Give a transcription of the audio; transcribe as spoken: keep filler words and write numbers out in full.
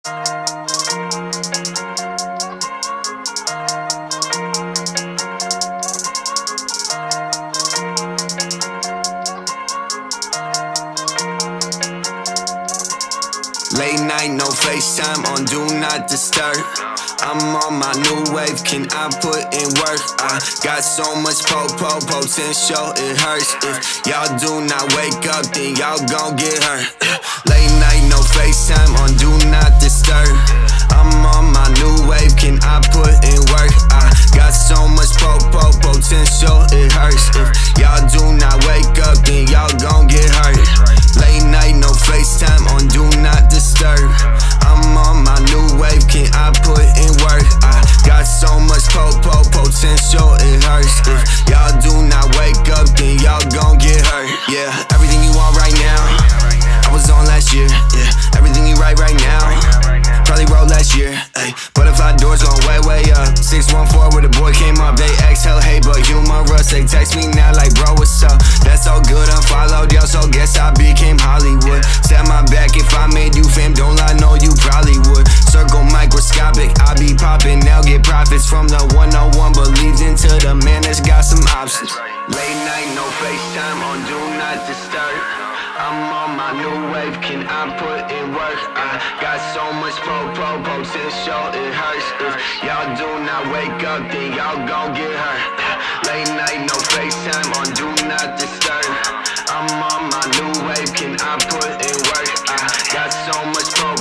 Late night, no FaceTime on Do Not Disturb. I'm on my new wave, can I put in work? I got so much po-po potential, it hurts. If y'all do not wake up, then y'all gon' get hurt. Late night, no FaceTime on Do Not Disturb. I'm on my new wave, can I put in work? I got so much po-po potential, it hurts. If y'all do not wake up, then y'all gon' get hurt. Late night, no FaceTime on Do Not Disturb. I'm on my new wave, can I put in work? I got so much po-po potential, it hurts. If y'all do not wake up, then y'all gon' get hurt. Yeah, everything you want right now, I was on last year. Yeah, everything you write right now, probably wrote last year. Ay, butterfly doors going way, way up. six one four where the boy came up. They exhale, hey, but humorous. They text me now like, bro, what's up? That's so good, unfollowed, yo, so guess I became Hollywood. Stab my back if I made you fame, don't lie, no, you probably would. Circle microscopic, I be popping, now get profits from the one oh one. Believes into the man that's got some options. Late night, no FaceTime on Do Not Disturb. I'm on my new wave, can I put in work? I got so much po-po potential, it hurts. If y'all do not wake up, then y'all gon' get hurt. Late night, no FaceTime on Do Not Disturb. I'm on my new wave, can I put in work? I got so much po